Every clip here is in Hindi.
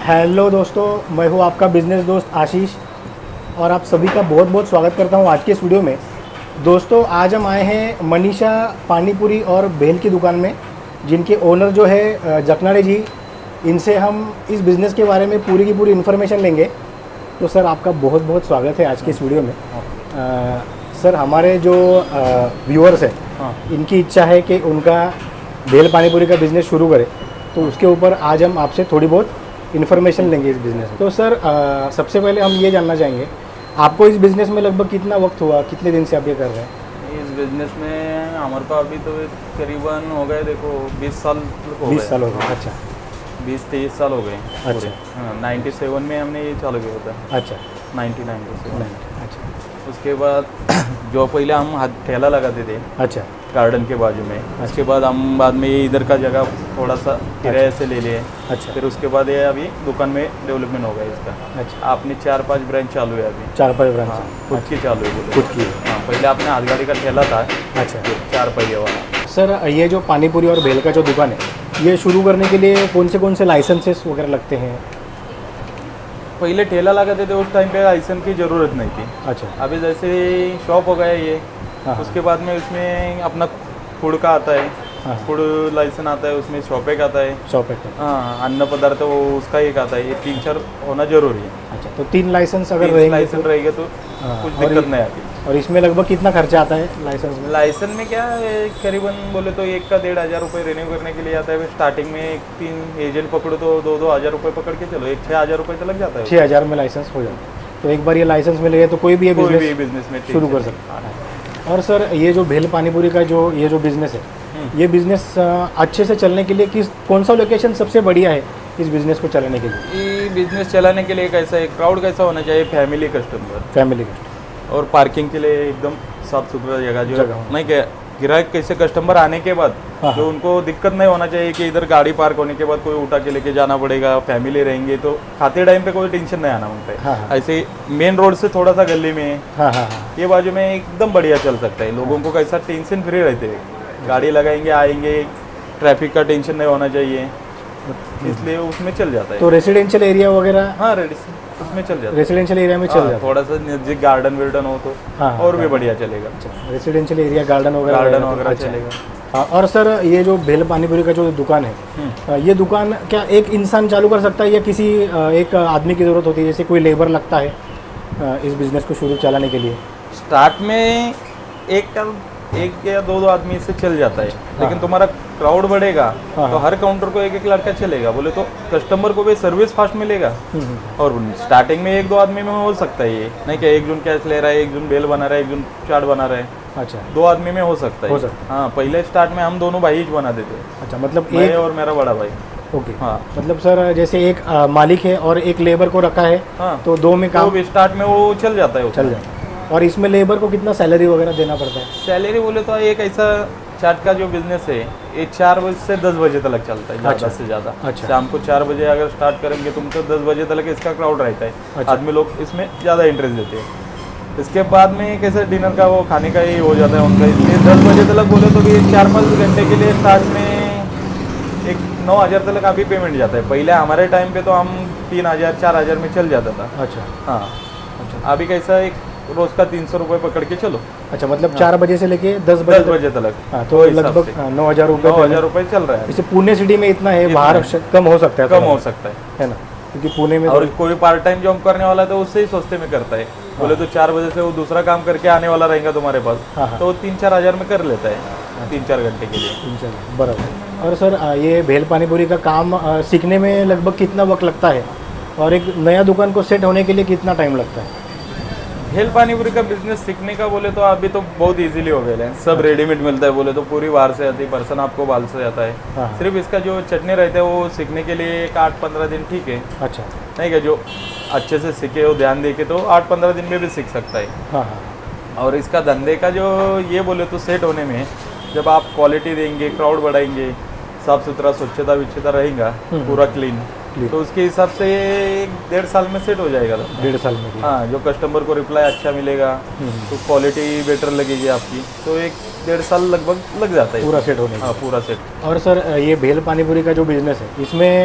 हेलो दोस्तों, मैं हूँ आपका बिज़नेस दोस्त आशीष और आप सभी का बहुत बहुत स्वागत करता हूँ आज के इस वीडियो में। दोस्तों, आज हम आए हैं मनीषा पानीपुरी और भेल की दुकान में, जिनके ओनर जो है जकनाड़े जी। इनसे हम इस बिज़नेस के बारे में पूरी की पूरी इन्फॉर्मेशन लेंगे। तो सर, आपका बहुत बहुत स्वागत है आज के इस वीडियो में। सर, हमारे जो व्यूअर्स हैं, इनकी इच्छा है कि उनका भेल पानीपुरी का बिज़नेस शुरू करें, तो उसके ऊपर आज हम आपसे थोड़ी बहुत इन्फॉर्मेशन लेंगे इस बिज़नेस में। तो सर, सबसे पहले हम ये जानना चाहेंगे, आपको इस बिज़नेस में लगभग कितना वक्त हुआ, कितने दिन से आप ये कर रहे हैं? इस बिज़नेस में हमारे को अभी तो करीबन हो गए, देखो 20 साल हो गए। 20 साल हो गए। अच्छा, 20-23 साल हो गए। अच्छा। हाँ, 97 में हमने ये चालू किया था। अच्छा, 1997। अच्छा, उसके बाद जो पहले हम ठेला लगाते थे अच्छा, गार्डन के बाजू में, उसके बाद हम बाद में ये इधर का जगह थोड़ा सा किराए से ले लिए। अच्छा, फिर उसके बाद ये अभी दुकान में डेवलपमेंट हो गया इसका। अच्छा। आपने 4-5 ब्रांच चालू है अभी। 4-5 ब्रांच? हाँ, खुद की चालू है बोलो। खुद की? हाँ, पहले आपने हाथगाड़ी का ठेला था। अच्छा। 4 पहिए वाला। सर, ये जो पानीपुरी और भेल का जो दुकान है, ये शुरू करने के लिए कौन से लाइसेंसेस वगैरह लगते हैं? पहले ठेला लगाते थे, उस टाइम पे लाइसेंस की ज़रूरत नहीं थी। अच्छा। अभी जैसे शॉप हो गया ये, उसके बाद में उसमें अपना फूड का आता है। फूड लाइसेंस आता है, उसमें शॉप एक आता है। शॉप एक? हाँ, अन्न पदार्थ वो उसका एक आता है। ये 3-4 होना जरूरी है। अच्छा, तो 3 लाइसेंस अगर रहेंगे रहेगा तो कुछ दिक्कत नहीं आती। और इसमें लगभग कितना खर्चा आता है लाइसेंस में? लाइसेंस में क्या है, करीबन बोले तो 1 का 1,500 रुपये रिन्यू करने के लिए आता है। स्टार्टिंग में 3 एजेंट पकड़ो तो 2-2 हज़ार रुपये पकड़ के चलो, 6,000 रुपये तो लग जाता है। 6,000 में लाइसेंस हो जाता है। तो एक बार ये लाइसेंस मिल गया तो कोई भी ये बिजनेस में शुरू कर सकता है। और सर, ये जो भेल पानीपुरी का ये जो बिज़नेस है, ये बिज़नेस अच्छे से चलने के लिए कौन सा लोकेशन सबसे बढ़िया है इस बिज़नेस को चलाने के लिए? ये बिज़नेस चलाने के लिए कैसा है, क्राउड कैसा होना चाहिए, फैमिली कस्टमर, और पार्किंग के लिए एकदम साफ सुथरा जगह जो नहीं क्या, ग्राहक कैसे कस्टमर आने के बाद जो उनको दिक्कत नहीं होना चाहिए कि इधर गाड़ी पार्क होने के बाद कोई उठा के लेके जाना पड़ेगा। फैमिली रहेंगे तो खाते टाइम पे कोई टेंशन नहीं आना होता है। ऐसे मेन रोड से थोड़ा सा गली में ये बाजू में एकदम बढ़िया चल सकता है। लोगों को कैसा टेंशन फ्री रहते हैं, गाड़ी लगाएंगे आएंगे, ट्रैफिक का टेंशन नहीं होना चाहिए, इसलिए उसमें चल जाता है। तो रेसिडेंशियल एरिया वगैरह? हाँ, उसमें चल जाता है। रेसिडेंशियल एरिया में चल जाता है। थोड़ा सा नजदीक गार्डन विर्डन हो तो और भी बढ़िया चलेगा। रेसिडेंशियल एरिया, गार्डन वगैरह चलेगा। और सर, ये जो भेल पानीपुरी का जो दुकान है, ये दुकान क्या एक इंसान चालू कर सकता है या किसी एक आदमी की ज़रूरत होती है, जैसे कोई लेबर लगता है इस बिज़नेस को शुरू चलाने के लिए? स्टार्ट में एक या दो आदमी से चल जाता है, लेकिन तुम्हारा क्राउड बढ़ेगा तो हर काउंटर को एक लड़का चलेगा, बोले तो कस्टमर को भी सर्विस फास्ट मिलेगा। और स्टार्टिंग में 1-2 आदमी में हो सकता है, ये नहीं कि एक जन कैश ले रहा है, एक जन बेल बना रहा है, एक जन चाट बना रहा है। अच्छा, 2 आदमी में हो सकता है। हाँ, पहले स्टार्ट में हम दोनों भाई बना देते। अच्छा, मतलब मैं और मेरा बड़ा भाई। ओके। हाँ, मतलब सर, जैसे एक मालिक है और एक लेबर को रखा है, तो 2 में काम स्टार्ट में वो चल जाता है। चल जाता है। और इसमें लेबर को कितना सैलरी वगैरह देना पड़ता है? सैलरी बोले तो एक ऐसा चाट का जो बिजनेस है, ये 4 बजे से 10 बजे तक चलता है, ज़्यादा से ज़्यादा। अच्छा। शाम को 4 बजे अगर स्टार्ट करेंगे तुम तो 10 बजे तक इसका क्राउड रहता है। अच्छा। आदमी लोग इसमें ज़्यादा इंटरेस्ट देते हैं। इसके बाद में कैसे डिनर का वो खाने का ही हो जाता है उनका, इसलिए 10 बजे तक बोले तो भी 4-5 घंटे के लिए स्टार्ट में एक 9,000 तक अभी पेमेंट जाता है। पहले हमारे टाइम पे तो हम 3,000-4,000 में चल जाता था। अच्छा। हाँ, अभी कैसा एक रोज का 300 रुपये पकड़ के चलो। अच्छा, मतलब 4 बजे से लेके 10 बजे तक। हाँ, तो लगभग 9,000 रुपये 9,000 रुपये चल रहा है। जैसे पुणे सिटी में इतना है, बाहर कम हो सकता है ना, क्योंकि पुणे में और कोई पार्ट टाइम जॉब करने वाला है तो उससे ही सस्ते में करता है। बोले तो 4 बजे से वो दूसरा काम करके आने वाला रहेगा तुम्हारे पास, तो 3-4 हज़ार में कर लेता है 3-4 घंटे के लिए। 3-4 बराबर। और सर, ये भेल पानीपुरी का काम सीखने में लगभग कितना वक्त लगता है, और एक नया दुकान को सेट होने के लिए कितना टाइम लगता है? भेल पानीपुरी का बिजनेस सीखने का बोले तो अभी तो बहुत इजीली हो गया है। सब रेडीमेड मिलता है, बोले तो पूरी बाहर से आती है, पर्सन आपको बाल से आता है। सिर्फ इसका जो चटनी रहता है वो सीखने के लिए 8-15 दिन ठीक है। अच्छा, नहीं क्या, जो अच्छे से सीखे हो, ध्यान दे के, तो 8-15 दिन में भी सीख सकता है। और इसका धंधे का जो ये बोले तो सेट होने में, जब आप क्वालिटी देंगे, क्राउड बढ़ाएंगे, साफ सुथरा स्वच्छता विच्छता रहेगा, पूरा क्लीन, तो उसके हिसाब से 1-1.5 साल में सेट हो जाएगा। 1.5 साल में? हाँ, जो कस्टमर को रिप्लाई अच्छा मिलेगा, तो क्वालिटी बेटर लगेगी आपकी, तो 1-1.5 साल लगभग लग जाता है पूरा सेट होने। हाँ, पूरा सेट। और सर, ये भेल पानीपुरी का जो बिज़नेस है, इसमें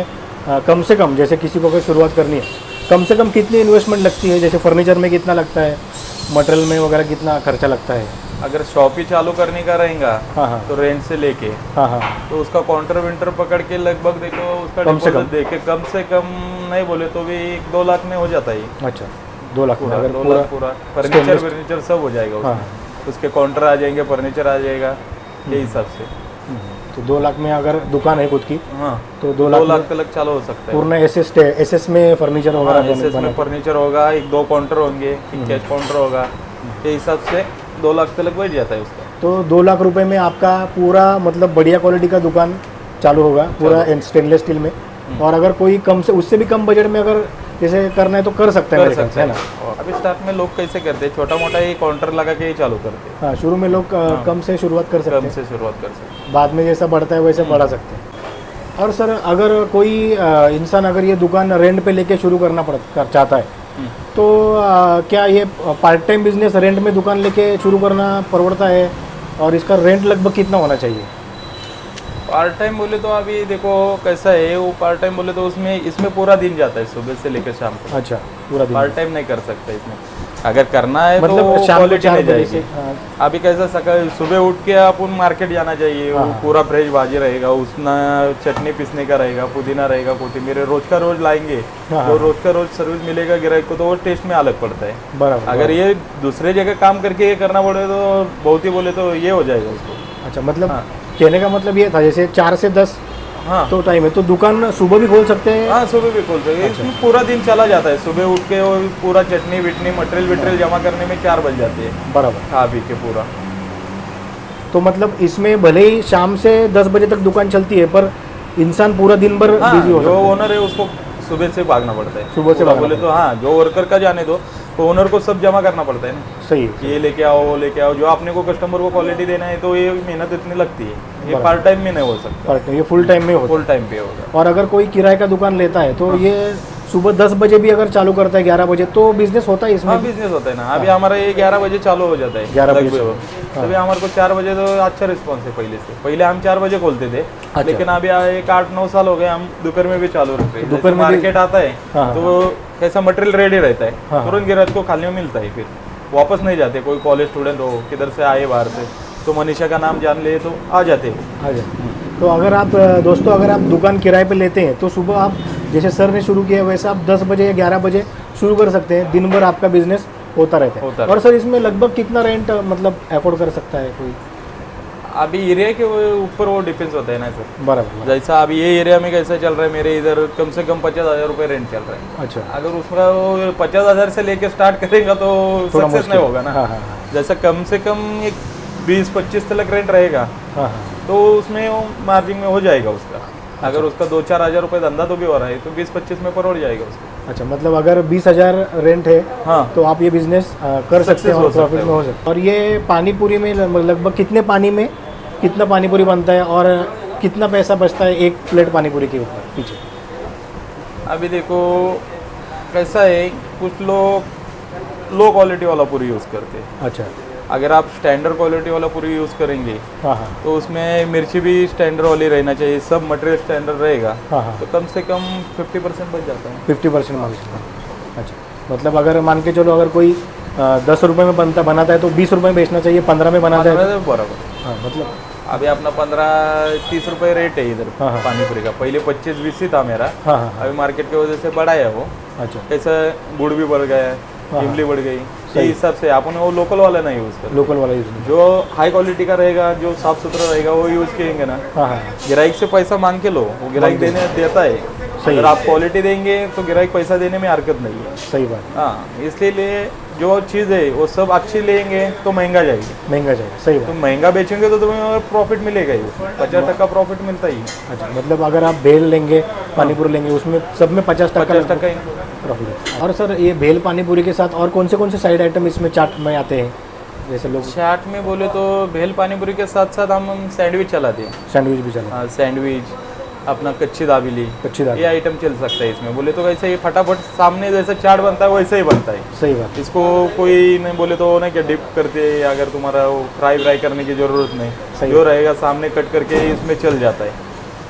कम से कम जैसे किसी को अगर शुरुआत करनी है, कम से कम कितनी इन्वेस्टमेंट लगती है? जैसे फर्नीचर में कितना लगता है, मटेरियल में वगैरह कितना खर्चा लगता है? अगर शॉप ही चालू करने का रहेगा हाँ तो रेंट से लेके तो उसका काउंटर विंटर पकड़ के लगभग देखो उसका कम से कम देके कम से कम नहीं बोले तो भी 2 लाख में हो जाता है। अच्छा 2 लाख में अगर 2 लाख पूरा फर्नीचर सब हो जाएगा उसमें। उसके काउंटर आ जाएंगे, फर्नीचर आ जाएगा, ये हिसाब से। तो 2 लाख में अगर दुकान है खुद की, हाँ तो 2 लाख तक चालू हो सकता है। पूर्ण एसएस में फर्नीचर वगैरह एसएस में फर्नीचर होगा, 1-2 काउंटर होंगे, एक कैश काउंटर होगा, ये हिसाब से 2 लाख तक बैठ जाता है उसका। तो 2 लाख रुपए में आपका पूरा मतलब बढ़िया क्वालिटी का दुकान चालू होगा पूरा स्टेनलेस स्टील में। और अगर कोई कम से उससे भी कम बजट में अगर जैसे करना है तो कर सकते हैं मेरे ख्याल से, है ना? अभी स्टार्ट में लोग कैसे करते हैं, छोटा मोटा ही काउंटर लगा के ही चालू करते हैं। हाँ, शुरू में लोग कम से शुरुआत कर सकते हैं, कम से शुरुआत कर सकते हैं, बाद में जैसा बढ़ता है वैसे बढ़ा सकते हैं। और सर अगर कोई इंसान अगर ये दुकान रेंट पे लेके शुरू करना चाहता है तो क्या ये पार्ट टाइम बिजनेस रेंट में दुकान लेके शुरू करना पड़ता है? और इसका रेंट लगभग कितना होना चाहिए? पार्ट टाइम बोले तो अभी देखो कैसा है, वो पार्ट टाइम बोले तो इसमें पूरा दिन जाता है, सुबह से लेकर शाम को। अच्छा, पूरा दिन पार्ट टाइम नहीं कर सकते इसमें। अगर करना है मतलब तो शाम को क्वालिटी 4 नहीं बजे जाएगी। से अभी कैसा सकाळ सुबह उठ के अपन मार्केट जाना चाहिए, वो पूरा फ्रेश भाजी रहेगा, उसमें चटनी पीसने का रहेगा, पुदीना रहेगा, कोथिमीर रोज का रोज लाएंगे, तो रोज का रोज सर्विस मिलेगा ग्राहक को, तो वो टेस्ट में अलग पड़ता है। बराबर। अगर ये दूसरे जगह काम करके ये करना पड़े तो बहुत ही बोले तो ये हो जाएगा उसको। अच्छा, मतलब कहने का मतलब ये था जैसे 4 से 10 हाँ तो टाइम है, तो दुकान सुबह भी खोल सकते हैं? हाँ, सुबह भी खोल सकते हैं। इसमें पूरा दिन चला जाता है, सुबह उठ के वो पूरा चटनी विटनी मटेरियल जमा करने में 4 बज जाते हैं, बराबर, खा पी के पूरा। तो मतलब इसमें भले ही शाम से 10 बजे तक दुकान चलती है पर इंसान पूरा दिन भर बिजी हो जो ओनर है उसको सुबह से भागना पड़ता है, सुबह से बोले तो। हाँ, जो वर्कर का जाने दो, तो ओनर को सब जमा करना पड़ता है ना। सही है, ये लेके आओ, वो लेके आओ, जो आपने को कस्टमर को क्वालिटी देना है तो ये मेहनत इतनी लगती है। ये पार्ट टाइम में नहीं हो सकता, पार्ट टाइम, ये फुल टाइम में होता है। फुल टाइम पे होगा। और अगर कोई किराए का दुकान लेता है तो ये सुबह 10 बजे भी अगर चालू करता है 11 बजे तो बिजनेस होता है इसमें? हाँ, बिजनेस होता है ना। अभी हमारा ये 11 बजे चालू हो जाता है, 11 बजे तभी हमारे को 4 बजे तो अच्छा रिस्पॉन्स है पहले से। पहले हम 4 बजे खोलते थे, लेकिन अभी एक 8-9 साल हो गए हम दोपहर में भी चालू रखते हैं। दोपहर में मार्केट आता है तो कैसा मटेरियल रेडी रहता है, तुरंत ग्राहक को खाने में मिलता है, फिर वापस नहीं जाते। कोई कॉलेज स्टूडेंट हो, किधर से आए बाहर से, तो मनीषा का नाम जान ले तो आ जाते। तो अगर आप दोस्तों अगर आप दुकान किराए पे लेते हैं तो सुबह आप जैसे सर ने शुरू किया वैसे आप 10 बजे या 11 बजे शुरू कर सकते हैं, दिन भर आपका बिजनेस होता रहता है। और सर इसमें लगभग कितना रेंट मतलब अफोर्ड कर सकता है कोई? अभी एरिया के ऊपर वो डिपेंड्स होता है ना सर। बराबर। जैसा अभी ये एरिया में कैसा चल रहा है, मेरे इधर कम से कम 50,000 रुपये रेंट चल रहा है। अच्छा, अगर उसका वो 50,000 से लेके स्टार्ट करेगा तो सक्सेस नहीं होगा ना। जैसा कम से कम एक 20-25 तक रेंट रहेगा तो उसमें मार्जिन में हो जाएगा उसका। अगर उसका 2-4 हज़ार रुपये धंधा तो भी हो रहा है तो 20-25 में परोड़ जाएगा उसको। अच्छा, मतलब अगर 20,000 रेंट है तो आप ये बिजनेस कर सकते हैं और प्रॉफिट में हो सकते हैं। और ये पानी पूरी में लगभग कितने पानी में कितना पानी पूरी बनता है और कितना पैसा बचता है एक प्लेट पानी पूरी के ऊपर पीछे? अभी देखो कैसा है, कुछ लोग लो क्वालिटी वाला पूरी यूज़ करते हैं। अच्छा, अगर आप स्टैंडर्ड क्वालिटी वाला पूरी यूज़ करेंगे तो उसमें मिर्ची भी स्टैंडर्ड वाली रहना चाहिए, सब मटेरियल स्टैंडर्ड रहेगा तो कम से कम 50% बच जाता है। 50% मार्जिन। अच्छा, मतलब अगर मान के चलो अगर कोई 10 रुपये में बनाता है तो 20 रुपये में बेचना चाहिए, 15 में बनाता है तो बराबर। हाँ, मतलब अभी अपना 15-30 रुपये रेट है इधर पानी पूरी का। पहले 25-20 ही था मेरा, अभी मार्केट की वजह से बढ़ा है वो। अच्छा, कैसा गुड़ भी बढ़ गया है, इमली बढ़ गई, इस हिसाब से अपन वो लोकल वाला नहीं यूज़ कर, लोकल वाला यूज़ जो हाई क्वालिटी का रहेगा, जो साफ सुथरा रहेगा वो यूज़ करेंगे ना। ग्राहक से पैसा मांग के लो, वो ग्राहक देता है। अगर आप क्वालिटी देंगे तो ग्राहक पैसा देने में हरकत नहीं है। सही बात। हाँ, इसलिए जो चीज़ है वो सब अच्छी लेंगे तो महंगा जाएगी, महंगा जाएगा। सही बात। तो महंगा बेचेंगे तो तुम्हें प्रॉफिट मिलेगा ही, 50% प्रॉफिट मिलता ही। अच्छा, मतलब अगर आप भेल लेंगे, पानी पूरी लेंगे, उसमें सब में 50% ही प्रॉफिट। और सर ये भेल पानी पूरी के साथ और कौन से साइड आइटम इसमें चाट में आते हैं? जैसे लोग चाट में बोले तो भेल पानी पूरी के साथ साथ हम सैंडविच चलाते हैं। सैंडविच भी चलाते हैं? हाँ, सैंडविच, अपना कच्ची दाबेली, ये आइटम चल सकता है इसमें। बोले तो वैसे ये फटाफट सामने जैसे चाट बनता है वैसे ही बनता है। सही बात। इसको कोई नहीं बोले तो ना क्या डिप करते, अगर तुम्हारा वो फ्राई करने की ज़रूरत नहीं, जो रहेगा सामने कट करके इसमें चल जाता है।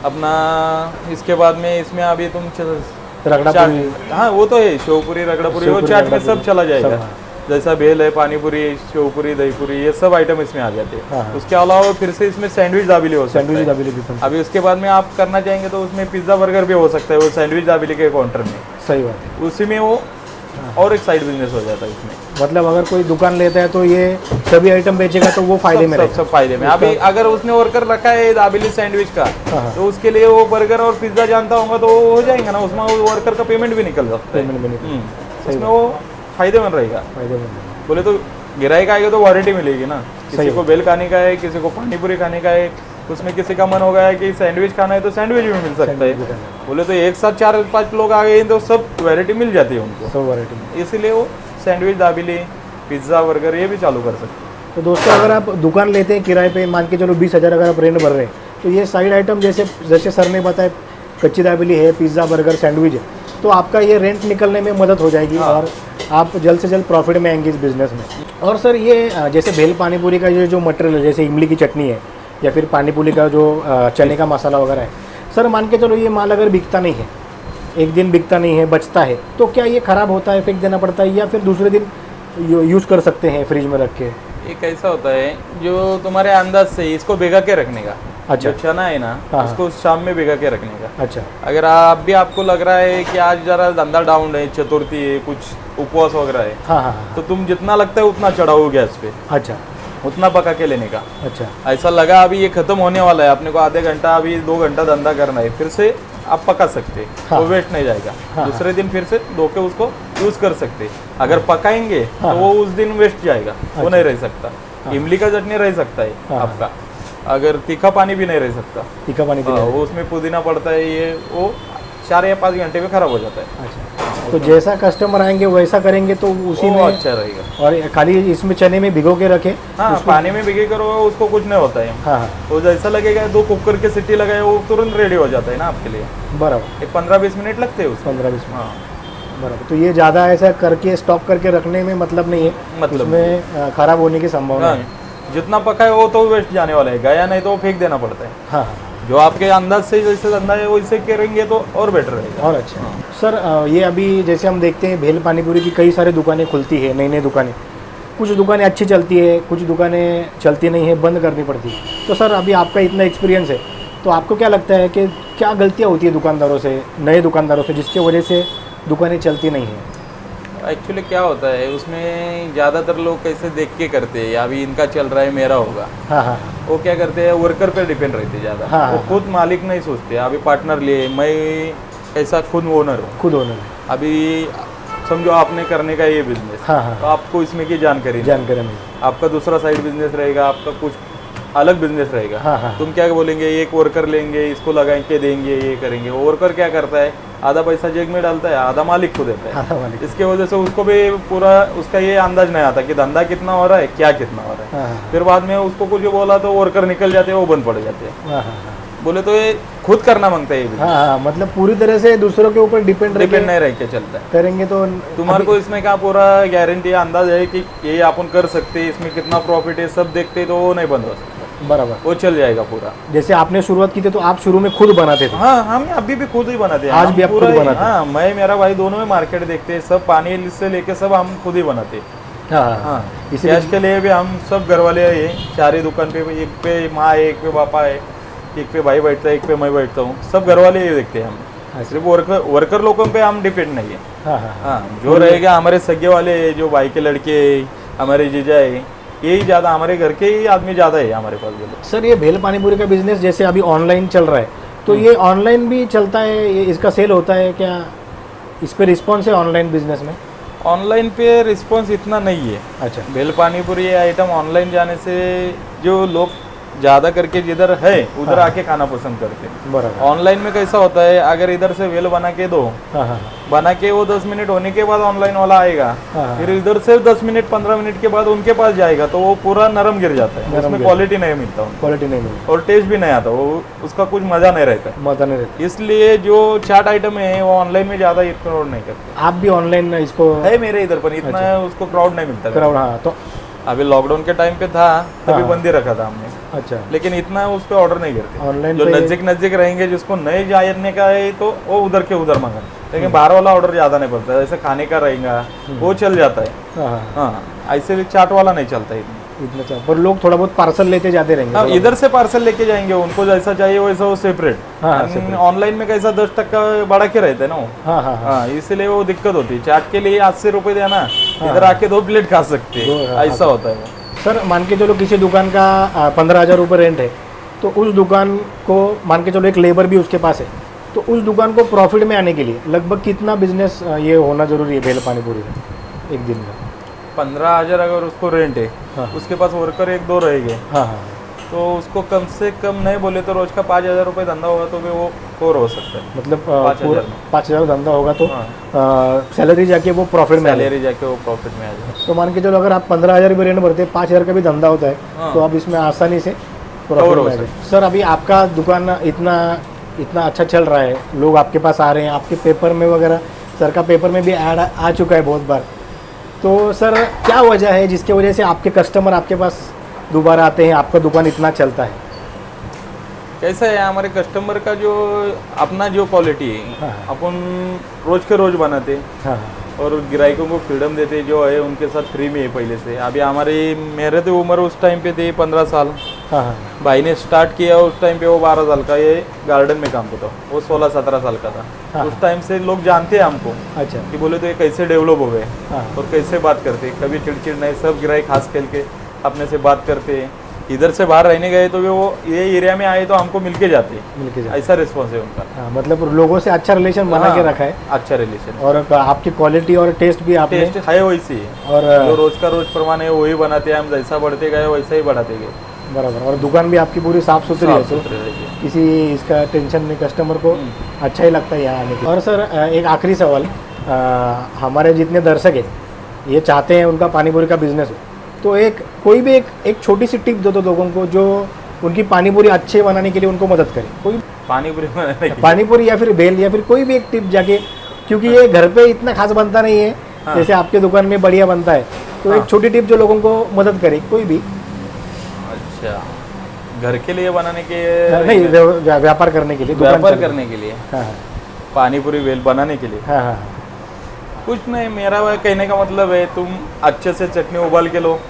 अपना इसके बाद में इसमें अभी तुम रगड़ापुरी, हाँ वो तो है, शेवपुरी रगड़ापुरी वो चाट में सब चला जाएगा। जैसा भेल है, पानीपुरी, शेवपुरी, दहीपुरी, ये सब आइटम इसमें आ जाते हैं। उसके अलावा फिर से इसमें सैंडविच दाबेली हो सकता है। अभी उसके बाद में आप करना चाहेंगे तो उसमें पिज्जा बर्गर भी हो सकता है, वो सैंडविच दाबेली के काउंटर में। सही बात है, उसी में वो और एक साइड बिजनेस हो जाता है इसमें। मतलब अगर कोई दुकान लेता है तो ये सभी आइटम बेचेगा तो वो फायदे में रहेगा। सब फायदे में। अभी अगर उसने वर्कर रखा है दाबेली सैंडविच का, तो उसके लिए वो बर्गर और पिज्जा जानता होगा तो वो हो जाएगा ना, उसमें वो वर्कर का पेमेंट भी निकल सकता है, उसमें वो फायदेमंद रहेगा। बोले तो गिराई का आएगा तो वारंटी मिलेगी ना। किसी को बेल खाने का है, किसी को पानीपुरी खाने का है, उसमें किसी का मन हो गया है कि सैंडविच खाना है तो सैंडविच भी मिल सकता है। बोले तो एक साथ 4-5 लोग आ गए तो सब वैरायटी मिल जाती है उनको, सब वैरायटी। इसीलिए वो सैंडविच दाबेली, पिज्ज़ा, बर्गर ये भी चालू कर सकते हैं। तो दोस्तों अगर आप दुकान लेते हैं किराए पे, मान के चलो 20,000 अगर आप रेंट भर रहे हैं, तो ये साइड आइटम जैसे सर ने बताया, कच्ची दाबेली है, पिज़्ज़ा, बर्गर, सैंडविच है, तो आपका ये रेंट निकलने में मदद हो जाएगी और आप जल्द से जल्द प्रॉफिट में आएंगे इस बिज़नेस में। और सर ये जैसे भेल पानीपुरी का ये जो मटेरियल है, जैसे इमली की चटनी है या फिर पानीपुरी का जो चने का मसाला वगैरह है, सर मान के चलो ये माल अगर बिकता नहीं है, एक दिन बिकता नहीं है, बचता है, तो क्या ये ख़राब होता है, फेंक देना पड़ता है या फिर दूसरे दिन यूज़ कर सकते हैं फ्रिज में रख के? ये कैसा होता है जो तुम्हारे अंदाज से इसको भिगा के रखने का। अच्छा, जो चना है ना उसको शाम में भिगा के रखने का। अच्छा, अगर आपको लग रहा है कि आज जरा धंधा डाउन है, चतुर्थी है, कुछ उपवास वगैरह है, हाँ, तो तुम जितना लगता है उतना चढ़ाओ गैस पे। अच्छा, उतना पका के लेने का। अच्छा, ऐसा लगा अभी ये खत्म होने वाला है, अपने को आधे घंटा अभी 2 घंटा धंधा करना है, फिर से आप पका सकते हैं। हाँ, वो वेस्ट नहीं जाएगा। दूसरे दिन फिर से धो के उसको यूज कर सकते। अगर पकाएंगे तो वो उस दिन वेस्ट जाएगा, वो नहीं रह सकता। इमली का चटनी रह सकता है आपका, अगर तीखा पानी भी नहीं रह सकता। तीखा पानी वो उसमें पुदीना पड़ता है, ये वो 4 या 5 घंटे में खराब हो जाता है। अच्छा, तो जैसा कस्टमर आएंगे वैसा करेंगे तो उसी में अच्छा रहेगा। और खाली इसमें चने में भिगो के रखे, हाँ, पानी में भिगे करो उसको कुछ नहीं होता है। हाँ, तो जैसा लगेगा 2 कुकर के सीटी लगाए वो तुरंत रेडी हो जाता है ना आपके लिए। बराबर, 15-20 मिनट लगते हैं उसमें। 15-20 मिनट, हाँ बराबर। तो ये ज़्यादा ऐसा करके स्टॉक करके रखने में मतलब नहीं है, मतलब उसमें खराब होने की संभावना है। जितना पका है वो तो वेस्ट जाने वाला है, गया नहीं तो वो फेंक देना पड़ता है। हाँ, जो आपके अंदाज से जैसे धंधा है वैसे करेंगे तो और बेटर रहेगा। और अच्छा। सर ये अभी जैसे हम देखते हैं भेल पानीपुरी की कई सारी दुकानें खुलती है, नई नई दुकानें, कुछ दुकानें अच्छी चलती है, कुछ दुकानें चलती नहीं है, बंद करनी पड़ती है। तो सर अभी आपका इतना एक्सपीरियंस है, तो आपको क्या लगता है कि क्या गलतियाँ होती है दुकानदारों से, नए दुकानदारों से, जिसकी वजह से दुकानें चलती नहीं हैं? एक्चुअली क्या होता है उसमें ज़्यादातर लोग कैसे देख के करते हैं, अभी इनका चल रहा है मेरा होगा। हाँ, वो क्या करते हैं वर्कर पर डिपेंड रहते ज़्यादा। हाँ, वो खुद मालिक नहीं सोचते। अभी पार्टनर लिए, मैं ऐसा खुद ओनर हूँ, खुद ओनर। अभी समझो आपने करने का ये बिजनेस, हाँ, तो आपको इसमें की जानकारी नहीं, आपका दूसरा साइड बिजनेस रहेगा, आपका कुछ अलग बिजनेस रहेगा। हाँ, तुम क्या बोलेंगे, एक वर्कर लेंगे, इसको लगा के देंगे, ये करेंगे। वर्कर क्या करता है, आधा पैसा जेब में डालता है, आधा मालिक को देता है। इसके वजह से उसको भी पूरा उसका ये अंदाज नहीं आता कि धंधा कितना हो रहा है, क्या कितना हो रहा है। फिर बाद में उसको कुछ बोला तो वर्कर निकल जाते हैं, वो बंद पड़ जाते हैं। बोले तो ये खुद करना मांगता है। हाँ, मतलब पूरी तरह से दूसरों के ऊपर डिपेंड नहीं रह के चलता है। करेंगे तो तुम्हारे को इसमें क्या पूरा गारंटी अंदाज है कि ये अपन कर सकते हैं, इसमें कितना प्रॉफिट है सब देखते, तो वो नहीं बंद हो सकता। बराबर, वो चल जाएगा पूरा। जैसे आपने शुरुआत की थी तो आप शुरू में खुद बनाते थे? हाँ, हम अभी भी खुद ही बनाते हैं। आज भी आप खुद बनाते हैं? हाँ, मैं मेरा भाई दोनों में मार्केट देखते हैं, सब पानी से लेके सब हम खुद ही बनाते हैं। हाँ, कैश के लिए भी हम सब घर वाले हैं, 4 ही दुकान पे, एक पे माँ है, एक पे पापा है, एक पे भाई बैठता है, एक पे मैं बैठता हूँ, सब घर वाले ये देखते हैं हम। सिर्फ वर्कर लोगों पे हम डिपेंड नहीं है। हाँ, जो रहेगा हमारे सगे वाले, जो भाई के लड़के, हमारे जीजा है, यही ज़्यादा, हमारे घर के ही आदमी ज़्यादा है हमारे पास। बोलो सर ये भेल पानीपुरी का बिजनेस जैसे अभी ऑनलाइन चल रहा है, तो ये ऑनलाइन भी चलता है, ये इसका सेल होता है क्या? इस पे रिस्पॉन्स है ऑनलाइन बिजनेस में? ऑनलाइन पे रिस्पॉन्स इतना नहीं है। अच्छा, भेल पानीपुरी ये आइटम ऑनलाइन जाने से जो लोग ज़्यादा करके जिधर है उधर आके खाना पसंद करते हैं। बराबर। ऑनलाइन में कैसा होता है, अगर इधर से भेल बना के दो, बना के वो 10 मिनट होने के बाद ऑनलाइन वाला आएगा, फिर इधर से 10 मिनट 15 मिनट के बाद उनके पास जाएगा, तो वो पूरा नरम गिर जाता है, उसमें क्वालिटी नहीं मिलता, क्वालिटी नहीं मिलता और टेस्ट भी नहीं आता, वो उसका कुछ मजा नहीं रहता। मजा नहीं रहता। इसलिए जो चाट आइटम है वो ऑनलाइन में ज्यादा इग्नोर नहीं करते। आप भी ऑनलाइन इसको है मेरे इधर पर इतना उसको क्राउड नहीं मिलता। क्राउड, हाँ। तो अभी लॉकडाउन के टाइम पे था तभी बंद ही रखा था हमने। अच्छा, लेकिन इतना उस पर ऑर्डर नहीं करते। ऑनलाइन जो नजदीक रहेंगे, जिसको नहीं जाने का है तो वो उधर के उधर मंगा, लेकिन बाहर वाला ऑर्डर ज्यादा नहीं पड़ता। जैसे खाने का रहेगा वो चल जाता है। हाँ, ऐसे भी चाट वाला नहीं चलता इतना पर लोग थोड़ा बहुत पार्सल लेते जाते रहेंगे। हाँ, इधर से पार्सल लेके जाएंगे, उनको जैसा चाहिए वैसा वो सेपरेट। ऑनलाइन में कैसा 10% बढ़ा के रहते हैं ना। हाँ, इसलिए वो दिक्कत होती है। चाट के लिए 80 रुपए देना, इधर आके 2 प्लेट खा सकते हैं, ऐसा होता है। सर मान के चलो किसी दुकान का 15,000 रुपये रेंट है, तो उस दुकान को मान के चलो एक लेबर भी उसके पास है, तो उस दुकान को प्रॉफिट में आने के लिए लगभग कितना बिजनेस ये होना जरूरी है भेल पानी पूरी में एक दिन में? 15,000 अगर उसको रेंट है, उसके पास वर्कर 1-2 रहेंगे, तो उसको कम से कम नहीं बोले तो रोज का 5,000 रुपये धंधा होगा तो भी वो कवर हो सकता है। मतलब 5,000 धंधा होगा तो सैलरी जाके वो प्रॉफिट में, सैलरी जाके वो प्रॉफिट में आ जाए। तो मान के चलो अगर आप 15,000 भी रेंट भरते, 5,000 का भी धंधा होता है, तो आप इसमें आसानी से प्रॉफिट में आ जाए। सर अभी आपका दुकान इतना अच्छा चल रहा है, लोग आपके पास आ रहे हैं, आपके पेपर में वगैरह, सर का पेपर में भी ऐड आ चुका है बहुत बार, तो सर क्या वजह है जिसके वजह से आपके कस्टमर आपके पास दोबारा आते हैं, आपका दुकान इतना चलता है? कैसा है, हमारे कस्टमर का जो अपना जो क्वालिटी है, अपन रोज के रोज बनाते और ग्राहकों को फ्रीडम देते, जो है उनके साथ फ्री में है पहले से। अभी मेरे तो उम्र उस टाइम पे थी 15 साल। भाई ने स्टार्ट किया उस टाइम पे वो 12 साल का, ये गार्डन में काम करता, वो 16-17 साल का था। उस टाइम से लोग जानते हैं हमको। अच्छा, कि बोले तो ये कैसे डेवलप हो गए और कैसे बात करते, कभी चिड़चिड़ नहीं, सब ग्राहक हंस खेल के अपने से बात करते हैं। इधर से बाहर रहने गए तो वो ये एरिया में आए तो हमको मिलके जाते, ऐसा रिस्पॉन्स है उनका। मतलब लोगों से अच्छा रिलेशन बना के रखा है, अच्छा रिलेशन, और आपकी क्वालिटी और टेस्ट भी आपने टेस्ट है वैसी है, और जो रोज का रोज प्रमाण है वही बनाते हैं हम, जैसा बढ़ते गए वैसा ही बढ़ाते गए। बराबर। और दुकान भी आपकी पूरी साफ सुथरी है, तो किसी इसका टेंशन नहीं, कस्टमर को अच्छा ही लगता है यहाँ आने के। और सर एक आखिरी सवाल, हमारे जितने दर्शक है ये चाहते हैं उनका पानी पूरी का बिजनेस हो, तो कोई भी एक छोटी सी टिप दो तो लोगों को जो उनकी पानी पूरी अच्छे बनाने के लिए उनको मदद करे। कोई पानी पूरी या फिर भेल या फिर कोई भी एक टिप जाके, क्योंकि ये घर पे इतना खास बनता नहीं है, जैसे आपके दुकान में बढ़िया बनता है, तो एक छोटी टिप जो लोगों को मदद करे कोई भी। अच्छा, घर के लिए बनाने के नहीं, व्यापार करने के लिए, व्यापार करने के लिए, पानी पूरी भेल बनाने के लिए। कुछ नहीं, मेरा कहने का मतलब है तुम अच्छे से चटनी उबाल के लो,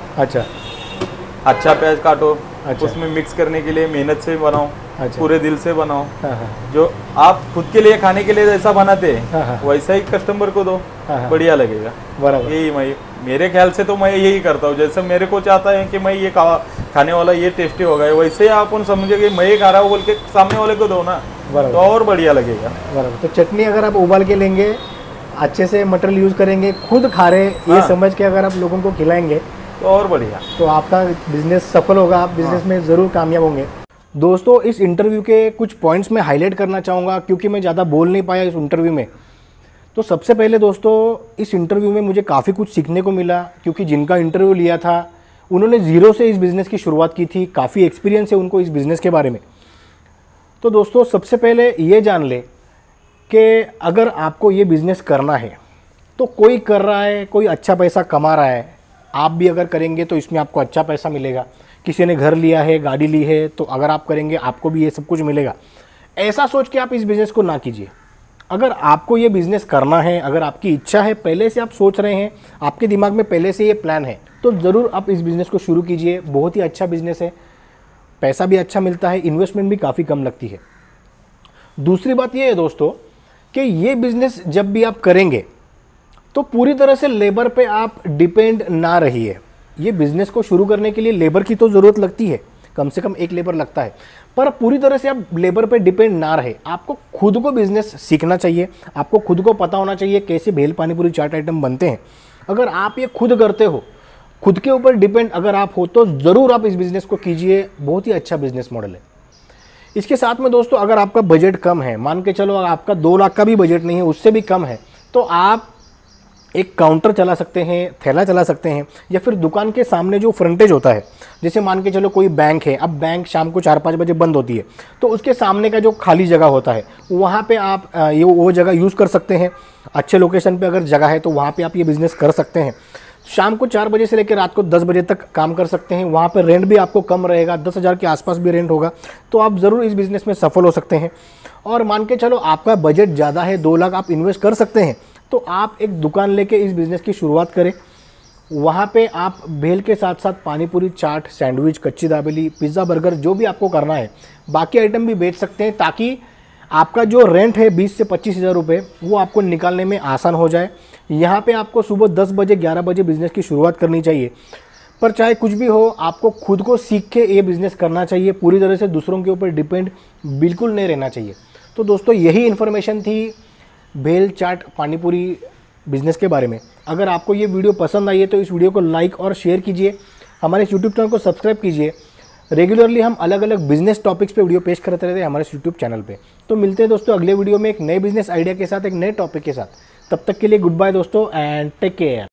अच्छा प्याज काटो, उसमें मिक्स करने के लिए मेहनत से बनाओ, पूरे दिल से बनाओ। जो आप खुद के लिए खाने के लिए जैसा बनाते हैं वैसा ही कस्टमर को दो, बढ़िया लगेगा। यही मेरे ख्याल से तो मैं यही करता हूँ, जैसे मेरे को चाहता है कि मैं ये खाने वाला ये टेस्टी होगा, वैसे आप समझे कि मैं ये खा रहा हूँ बोल के सामने वाले को दो ना, तो और बढ़िया लगेगा। बराबर। तो चटनी अगर आप उबाल के लेंगे, अच्छे से मटेरियल यूज़ करेंगे, खुद खा रहे ये समझ के अगर आप लोगों को खिलाएंगे तो और बढ़िया, तो आपका बिजनेस सफल होगा, आप बिजनेस में ज़रूर कामयाब होंगे। दोस्तों इस इंटरव्यू के कुछ पॉइंट्स मैं हाईलाइट करना चाहूँगा, क्योंकि मैं ज़्यादा बोल नहीं पाया इस इंटरव्यू में। तो सबसे पहले दोस्तों इस इंटरव्यू में मुझे काफ़ी कुछ सीखने को मिला, क्योंकि जिनका इंटरव्यू लिया था उन्होंने ज़ीरो से इस बिज़नेस की शुरुआत की थी, काफ़ी एक्सपीरियंस है उनको इस बिज़नेस के बारे में। तो दोस्तों सबसे पहले ये जान ले कि अगर आपको ये बिज़नेस करना है तो कोई कर रहा है, कोई अच्छा पैसा कमा रहा है, आप भी अगर करेंगे तो इसमें आपको अच्छा पैसा मिलेगा। किसी ने घर लिया है, गाड़ी ली है, तो अगर आप करेंगे आपको भी ये सब कुछ मिलेगा। ऐसा सोच के आप इस बिज़नेस को ना कीजिए। अगर आपको ये बिज़नेस करना है, अगर आपकी इच्छा है, पहले से आप सोच रहे हैं, आपके दिमाग में पहले से ये प्लान है, तो ज़रूर आप इस बिज़नेस को शुरू कीजिए। बहुत ही अच्छा बिज़नेस है, पैसा भी अच्छा मिलता है, इन्वेस्टमेंट भी काफ़ी कम लगती है। दूसरी बात ये है दोस्तों कि ये बिज़नेस जब भी आप करेंगे तो पूरी तरह से लेबर पे आप डिपेंड ना रहिए। ये बिज़नेस को शुरू करने के लिए लेबर की तो ज़रूरत लगती है, कम से कम एक लेबर लगता है, पर पूरी तरह से आप लेबर पे डिपेंड ना रहे। आपको खुद को बिज़नेस सीखना चाहिए, आपको खुद को पता होना चाहिए कैसे भेल पानी पूरी चाट आइटम बनते हैं। अगर आप ये खुद करते हो, खुद के ऊपर डिपेंड अगर आप हो, तो ज़रूर आप इस बिज़नेस को कीजिए। बहुत ही अच्छा बिज़नेस मॉडल है। इसके साथ में दोस्तों अगर आपका बजट कम है, मान के चलो आपका 2 लाख का भी बजट नहीं है, उससे भी कम है, तो आप एक काउंटर चला सकते हैं, थैला चला सकते हैं, या फिर दुकान के सामने जो फ्रंटेज होता है, जैसे मान के चलो कोई बैंक है, अब बैंक शाम को 4-5 बजे बंद होती है, तो उसके सामने का जो खाली जगह होता है वहाँ पे आप वो जगह यूज़ कर सकते हैं। अच्छे लोकेशन पे अगर जगह है तो वहाँ पे आप ये बिज़नेस कर सकते हैं। शाम को 4 बजे से लेकर रात को 10 बजे तक काम कर सकते हैं। वहाँ पर रेंट भी आपको कम रहेगा, 10,000 के आसपास भी रेंट होगा। तो आप ज़रूर इस बिज़नेस में सफल हो सकते हैं। और मान के चलो आपका बजट ज़्यादा है, 2 लाख आप इन्वेस्ट कर सकते हैं, तो आप एक दुकान लेके इस बिज़नेस की शुरुआत करें। वहाँ पे आप भेल के साथ साथ पानी पूरी, चाट, सैंडविच, कच्ची दाबेली, पिज़्ज़ा, बर्गर जो भी आपको करना है, बाकी आइटम भी बेच सकते हैं, ताकि आपका जो रेंट है 20 से 25,000 रुपये वो आपको निकालने में आसान हो जाए। यहाँ पे आपको सुबह 10 बजे 11 बजे बिज़नेस की शुरुआत करनी चाहिए। पर चाहे कुछ भी हो, आपको खुद को सीख के ये बिज़नेस करना चाहिए। पूरी तरह से दूसरों के ऊपर डिपेंड बिल्कुल नहीं रहना चाहिए। तो दोस्तों यही इन्फॉर्मेशन थी भेल, चाट, पानीपुरी बिज़नेस के बारे में। अगर आपको ये वीडियो पसंद आई है तो इस वीडियो को लाइक और शेयर कीजिए। हमारे यूट्यूब चैनल को सब्सक्राइब कीजिए। रेगुलरली हम अलग अलग बिजनेस टॉपिक्स पे वीडियो पेश करते रहते हैं हमारे यूट्यूब चैनल पे। तो मिलते हैं दोस्तों अगले वीडियो में एक नए बिजनेस आइडिया के साथ, एक नए टॉपिक के साथ। तब तक के लिए गुड बाय दोस्तों एंड टेक केयर।